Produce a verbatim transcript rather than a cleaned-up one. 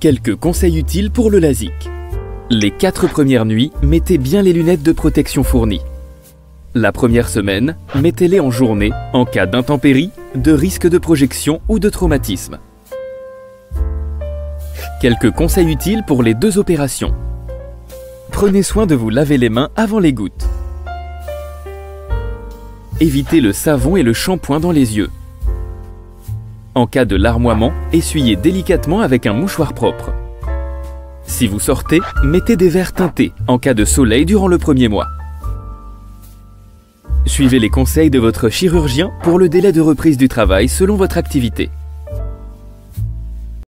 Quelques conseils utiles pour le LASIK. Les quatre premières nuits, mettez bien les lunettes de protection fournies. La première semaine, mettez-les en journée en cas d'intempéries, de risque de projection ou de traumatisme. Quelques conseils utiles pour les deux opérations. Prenez soin de vous laver les mains avant les gouttes. Évitez le savon et le shampoing dans les yeux. En cas de larmoiement, essuyez délicatement avec un mouchoir propre. Si vous sortez, mettez des verres teintés en cas de soleil durant le premier mois. Suivez les conseils de votre chirurgien pour le délai de reprise du travail selon votre activité.